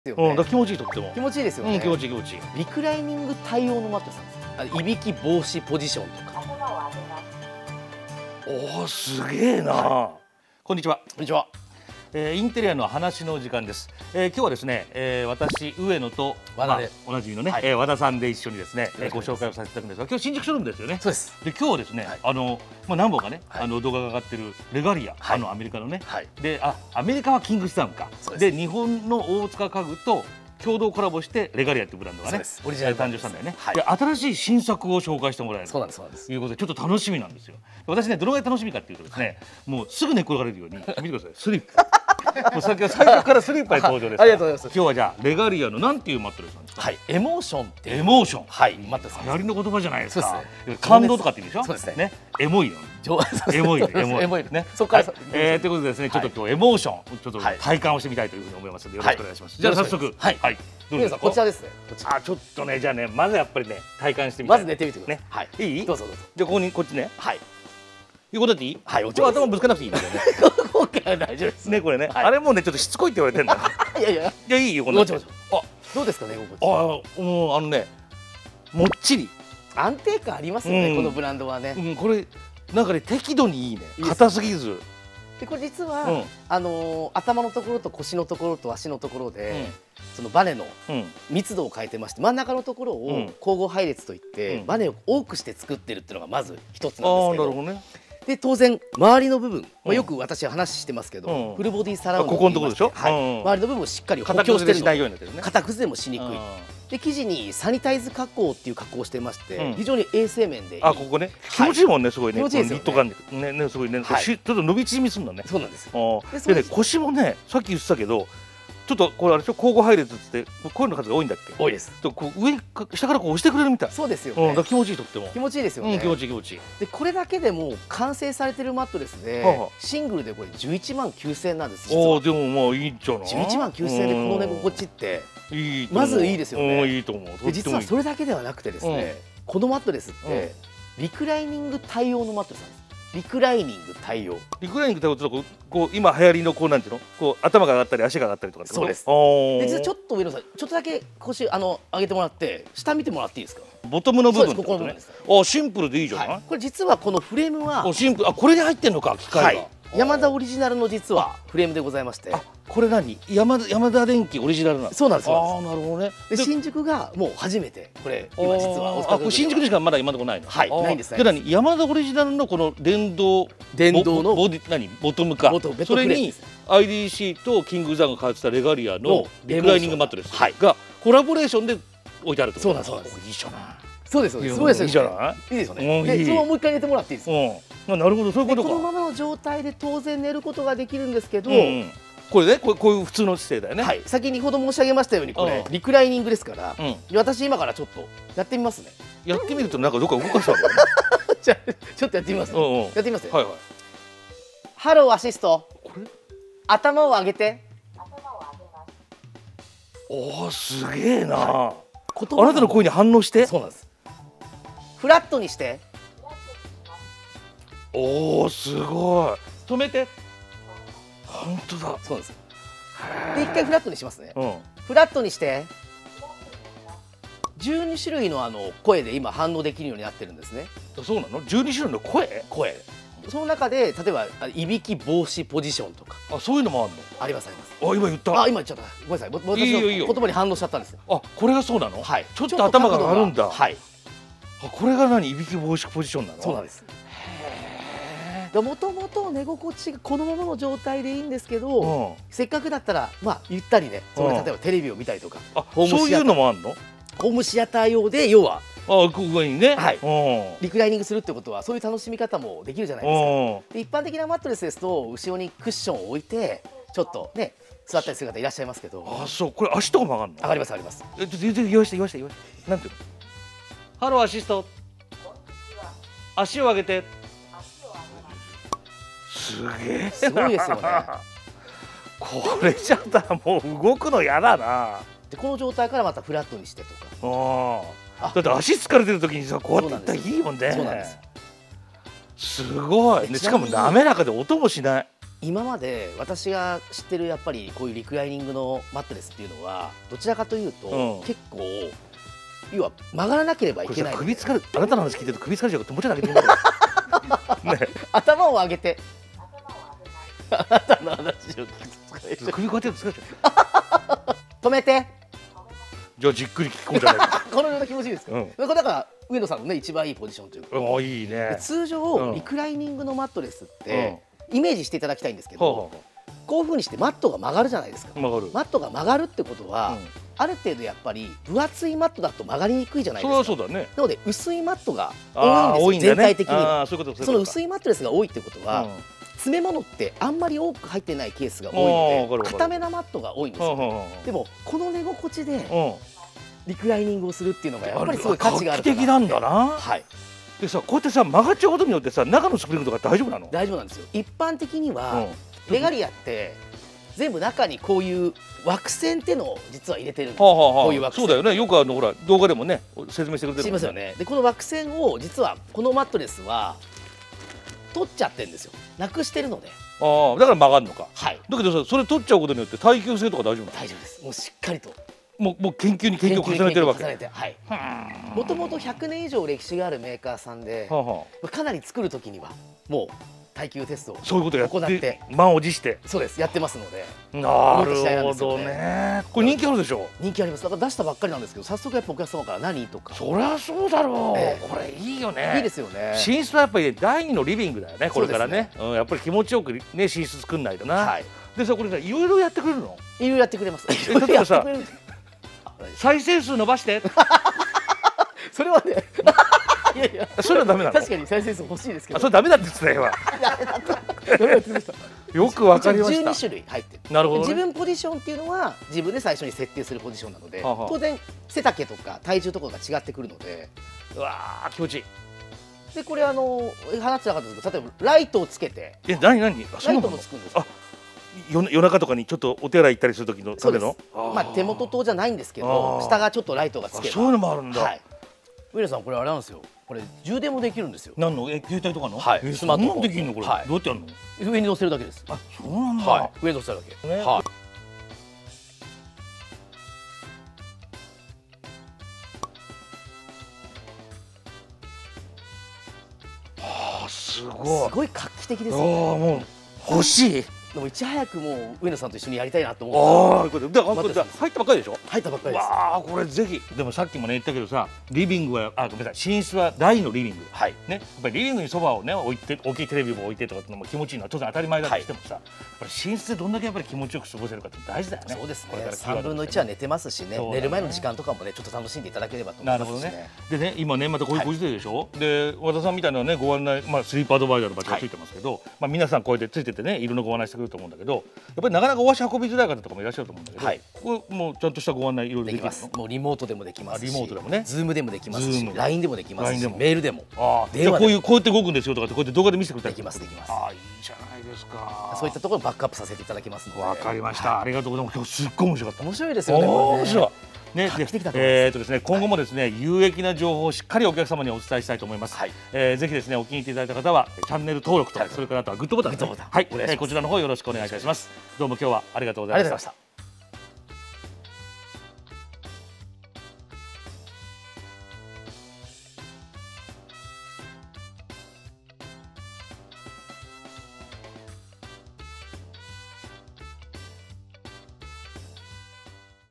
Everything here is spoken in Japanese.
だから気持ちいい、とっても気持ちいいですよね。 気持ちいい気持ちいい。 リクライニング対応のマットレスなんです。いびき防止ポジションとか。 おお、すげえな。こんにちは。 こんにちは。 インテリアの話の時間です。今日はですね、私上野と和田でおなじみのね、和田さんで一緒にですね、ご紹介をさせていただくんですが、今日新宿ショールームですよね。 そうです。 で今日はですね、何本かね、動画が上がってるレガリア、アメリカのね、で、アメリカはキングスタウンか。で日本の大塚家具と共同コラボしてレガリアっていうブランドがねオリジナル誕生したんだよね。で新しい新作を紹介してもらえるということでちょっと楽しみなんですよ。私ね、どのぐらい楽しみかっていうとですね、もうすぐ寝っ転がれるように見てください。スリップもう最初からスリッパで登場です。 ありがとうございます。 今日はじゃあレガリアのなんていうマットレスなんですか。 はい、エモーションっていう。 エモーション。 はい、マットレス。 流行りの言葉じゃないですか。 そうですね。 感動とかって言うんでしょ。 そうですね。 ね、エモいの。エモいね。 そこからということでですね、ちょっと今日エモーションちょっと体感をしてみたいというふうに思いますのでよろしくお願いします。じゃあ早速、はい。 皆さんこちらですね。 ちょっとね、じゃあね、まずやっぱりね体感してみたい。 まず寝てみてください。ね。はい。いい？どうぞどうぞ。 じゃあこっちね。はい。横だっていい？ はい。 頭ぶつかなくていいんだよね。 ここから大丈夫ですね、これね。あれもうねちょっとしつこいって言われてるんだ。 いやいや。 いや、いいよこんな。 どうですかね、 もうもっちり。 安定感ありますよね、このブランドはね。 これなんかね、適度にいいね。硬すぎず。 でこれ実は頭のところと腰のところと足のところでそのバネの密度を変えてまして、真ん中のところを交互配列といってバネを多くして作ってるっていうのがまず一つなんですけど、で当然周りの部分、よく私は話してますけど、フルボディサラウンド、ここのところでしょ。周りの部分をしっかり補強してるので型崩れもしにくい。で生地にサニタイズ加工っていう加工をしてまして、非常に衛生面でいい。 ここね、気持ちいいもんね、すごいね。ニット感でね、すごいね、ちょっと伸び縮みするのね。 そうなんです。 でね、腰もね、さっき言ってたけど、ちょっとこれあれでしょ、交互配列っつってこういうの数が多いんだっけ。 多いです。 こう上下からこう押してくれるみたい。 そうですよね。 気持ちいい、とっても気持ちいいですよね。 気持ちいい気持ちいい。 でこれだけでも完成されてるマットレスで、シングルでこれ11万9000円なんです。 でもまあいいんじゃない。 11万9000円でこの寝心地ってまずいいですよね。 いいと思う。 で実はそれだけではなくてですね、このマットレスってリクライニング対応のマットレスなんです。リクライニング対応。 リクライニング対応ってこう今流行りのこうなんていうの、こう頭が上がったり足が上がったりとか。 そうです。で実はちょっと上野さん、ちょっとだけ腰上げてもらって下見てもらっていいですか。 ボトムの部分。 ここの部分です。 シンプルでいいじゃない。 これ実はこのフレームはシンプル。これに入ってんのか、機械が。 ヤマダオリジナルの実はフレームでございまして。 これ何？ヤマダ電機オリジナルなの。 そうなんです。 なるほどね。 で新宿がもう初めてこれ今実はこれ新宿でしかまだ今のとこないの。 はい、ないんです。 で何？ヤマダオリジナルのこの電動のボトムか。それに IDC とキングザンが買ってたレガリアのリクライニングマットレスがコラボレーションで置いてあると。 そうなんです。 いいじゃない。 そうです。すごいです。 いいじゃない。 いいですよね。でそのままもう一回寝てもらっていいですか。 なるほど、そういうことか。 このままの状態で当然寝ることができるんですけど、 これね、こういう普通の姿勢だよね。 はい。先ほど申し上げましたようにこれリクライニングですから、私今からちょっとやってみますね。 やってみるとなんかどっか動かしたんだよね。 じゃちょっとやってみます。やってみます。 はいはい。 ハローアシスト。頭を上げて。 おお、すげえな。あなたの声に反応して。 そうなんです。フラットにして。 おお、すごい。止めて。本当だ。 そうです。で一回フラットにしますね。フラットにして。12種類の声で今反応できるようになってるんですね。 そうなの？12種類の声。 その中で例えばいびき防止ポジションとか。 そういうのもあるの？ ありますあります。 今言った。 今言っちゃった。ごめんなさい。私の言葉に反応しちゃったんですよ。 これがそうなの？ はい。 ちょっと頭が上がるんだ。 はい。 これが何？いびき防止ポジションなの？ そうなんです。もともと寝心地がこのままの状態でいいんですけど、せっかくだったらゆったりね、例えばテレビを見たりとか、 そういうのもあるの？ ホームシアター用で要はここにね、 リクライニングするってことはそういう楽しみ方もできるじゃないですか。で一般的なマットレスですと後ろにクッションを置いてちょっとね座ったりする方いらっしゃいますけど。 そう、これ足とかも上がるの？ 上がります上がります。 全然言わしてなんていうの？ハローアシスト。足を上げて。すげえ。 すごいですよね。 これじゃったらもう動くの嫌だな。 でこの状態からまたフラットにしてとか。 だって足疲れてる時にさこうやっていったらいいもんね。 そうなんです。 すごい。しかも滑らかで音もしない。 今まで私が知ってるやっぱりこういうリクライニングのマットレスっていうのはどちらかというと、結構要は曲がらなければいけない。 首疲れ、あなたの話聞いてると首疲れちゃうからもうちょっと上げてみよう。ね、 頭を上げて。あなたの話を聞く。 首こうやって疲れちゃう。止めて。 じゃあじっくり聞こうじゃないか。 このような気持ちいいですか。これだから上野さんのね一番いいポジションというか。 いいね。 通常リクライニングのマットレスってイメージしていただきたいんですけど、こういう風にしてマットが曲がるじゃないですか。マットが曲がるってことは、ある程度やっぱり分厚いマットだと曲がりにくいじゃないですか。 そうだね。 なので薄いマットが多いんですよ、全体的に。その薄いマットレスが多いってことは、詰め物ってあんまり多く入ってないケースが多いので、固めなマットが多いんですよ。でもこの寝心地でリクライニングをするっていうのがやっぱりすごい価値がある。 画期的なんだな。 はい。 でさ、こうやってさ曲がっちゃうことによってさ、中のスプリングとか大丈夫なの？ 大丈夫なんですよ。一般的にはレガリアって全部中にこういう枠線っていうのを実は入れてるんです。こういう枠線。そうだよね。よくほら動画でもね説明してくれてる。しますよね。でこの枠線を実はこのマットレスは取っちゃってるんですよ。なくしてるので。 だから曲がるのか。 はい。 だけどさ、それ取っちゃうことによって耐久性とか大丈夫なの？ 大丈夫です。もうしっかりと。 もう研究に研究を重ねてるわけ。 はい。もともと100年以上歴史があるメーカーさんで、かなり作る時にはもう耐久テストを行って満を持して、 そうですやってますので。 なるほどね。これ人気あるでしょ？ 人気あります。だから出したばっかりなんですけど、早速やっぱお客様から何とか。 そりゃそうだろう。これいいよね。 いいですよね。 寝室はやっぱり第二のリビングだよね。これからね。やっぱり気持ちよくね寝室作んないとな。はい。でさ、これさいろいろやってくれるの？ いろいろやってくれます。 例えばさ、再生数伸ばして。 それはね。いやいや、 それはダメなの？ 確かに再生数欲しいですけど。 それダメだって言ってたよ。よくわかりました。 12種類入ってる。 なるほど。 自分ポジションっていうのは自分で最初に設定するポジションなので、当然背丈とか体重とかが違ってくるので。 うわー気持ちいい。 でこれ話してなかったですけど、例えばライトをつけて。 何？ライトもつくんです。 夜中とかにちょっとお手洗い行ったりする時のための。 まあ手元灯じゃないんですけど、下がちょっとライトがつけば。 そういうのもあるんだ。 上野さん、これあれなんですよ。これ充電もできるんですよ。 何の携帯とかの？ はい。スマートフォンできるのこれ？どうやってやるの？ 上に乗せるだけです。 あ、そうなんだ。 はい。上に乗せるだけ。はい。 すごい。 すごい画期的ですよ。 もう欲しい。 でもいち早くもう上野さんと一緒にやりたいなと思って。 これ入ったばっかりでしょ？ 入ったばっかりです。 わあ、これぜひ。でもさっきもね言ったけどさ、リビングはごめんなさい、寝室は大のリビング。はい。ね、やっぱりリビングにソファーをね置いて、大きいテレビも置いてとかってのも気持ちいいのは当然当たり前だとしてもさ、やっぱり寝室でどんだけやっぱり気持ちよく過ごせるかって大事だよね。 そうですね。3分の1は寝てますしね。寝る前の時間とかもねちょっと楽しんでいただければと思いますしね。なるほどね。でね、今ねまたこういうご時世でしょ。で、和田さんみたいなねご案内、スリープアドバイザーのバッジがついてますけど、皆さんこうやってついててね色のご案内してくると思うんだけど、やっぱりなかなかお足運びづらい方とかもいらっしゃると思うんだけど、これもうちゃんとしたご案内いろいろできます。 もうリモートでもできますし、 リモートでもね、 ズームでもできますし、LINE でもできますし、メールでも。 じゃあこうやって動くんですよとかってこうやって動画で見せてくれたりできますできます。 ああ、いいじゃないですか。 そういったところバックアップさせていただきますので。 わかりました。ありがとうございます。今日すっごい面白かった。 面白いですよね。 面白い。ね、ですね、今後もですね有益な情報をしっかりお客様にお伝えしたいと思います。ぜひですねお気に入っていただいた方はチャンネル登録とそれからあとはグッドボタン、はい、こちらの方よろしくお願いいたします。どうも今日はありがとうございました。